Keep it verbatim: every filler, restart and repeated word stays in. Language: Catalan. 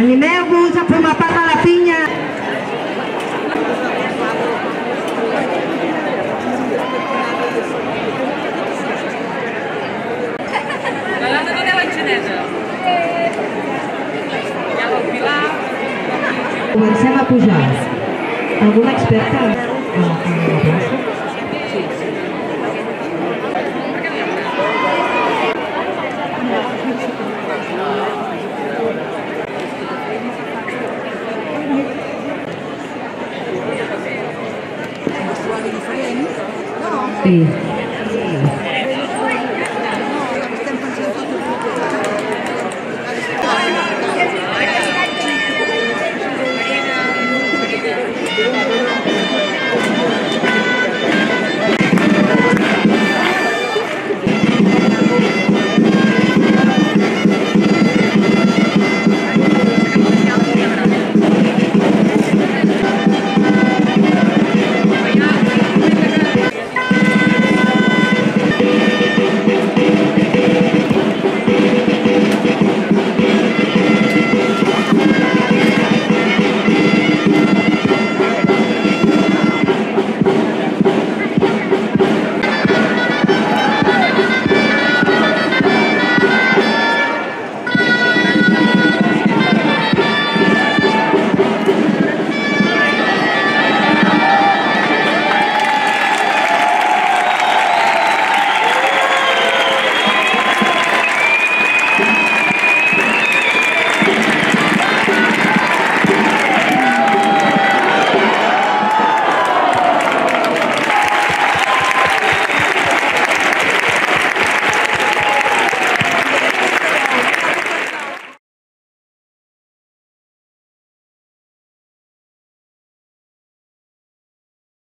Animeu-vos a formar part de la pinya. La data no deu enxanesa. Ja va el Pilar. Comencem a pujar. Alguna experta a la plaça? Sí.